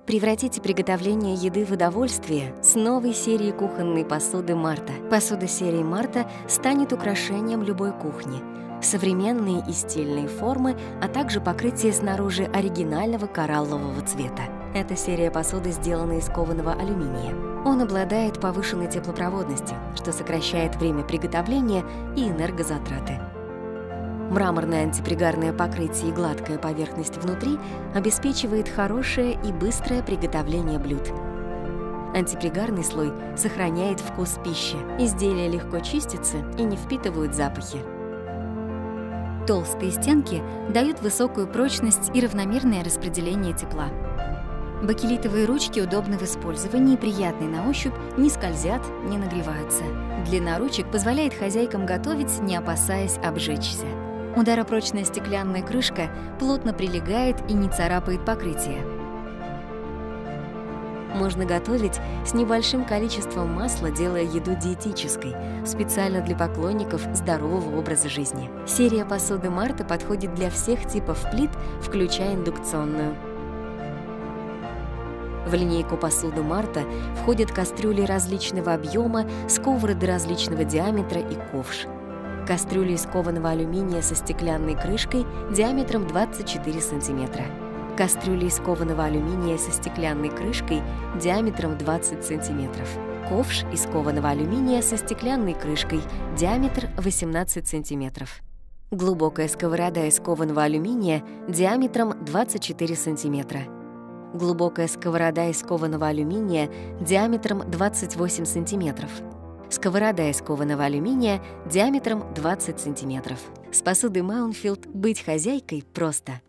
Превратите приготовление еды в удовольствие с новой серией кухонной посуды Марта. Посуда серии Марта станет украшением любой кухни. Современные и стильные формы, а также покрытие снаружи оригинального кораллового цвета. Эта серия посуды сделана из кованого алюминия. Он обладает повышенной теплопроводностью, что сокращает время приготовления и энергозатраты. Мраморное антипригарное покрытие и гладкая поверхность внутри обеспечивает хорошее и быстрое приготовление блюд. Антипригарный слой сохраняет вкус пищи. Изделия легко чистятся и не впитывают запахи. Толстые стенки дают высокую прочность и равномерное распределение тепла. Бакелитовые ручки удобны в использовании, приятны на ощупь, не скользят, не нагреваются. Длина ручек позволяет хозяйкам готовить, не опасаясь обжечься. Ударопрочная стеклянная крышка плотно прилегает и не царапает покрытие. Можно готовить с небольшим количеством масла, делая еду диетической, специально для поклонников здорового образа жизни. Серия посуды Марта подходит для всех типов плит, включая индукционную. В линейку посуды Марта входят кастрюли различного объема, сковороды различного диаметра и ковш. Кастрюли из кованого алюминия со стеклянной крышкой диаметром 24 см. Кастрюли из кованого алюминия со стеклянной крышкой диаметром 20 см. Ковш из кованого алюминия со стеклянной крышкой, диаметр 18 см. Глубокая сковорода из кованого алюминия диаметром 24 см. Глубокая сковорода из кованого алюминия диаметром 28 см. Сковорода из кованого алюминия диаметром 20 см. С посудой Маунфилд быть хозяйкой просто.